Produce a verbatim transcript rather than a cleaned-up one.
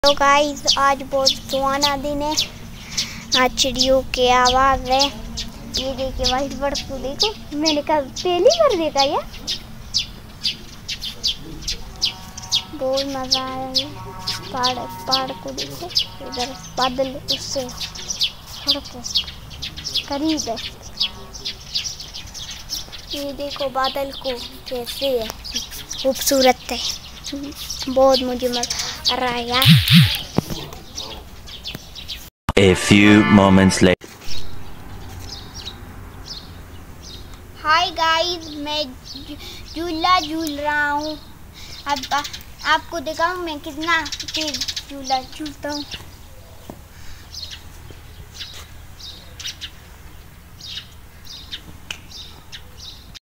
तो गाइस आज बहुत सुहाना दिन है। आज चिड़ियों के आवाज है। ये देखिए व्हाइट बर्ड को देखो, मैंने कहा पहली बार देखा यार, बहुत मजा आया है। पहाड़ पहाड़ को देखो, इधर बादल उससे थोड़ा करीब है। ये देखो बादल को कैसे है, खूबसूरत है, बहुत मुझे मजा आ रहा है यार। A few moments later. Hi guys, मैं झूला झूल रहा हूँ। अब आपको दिखाऊं मैं कितना तेज झूला झूलता हूँ।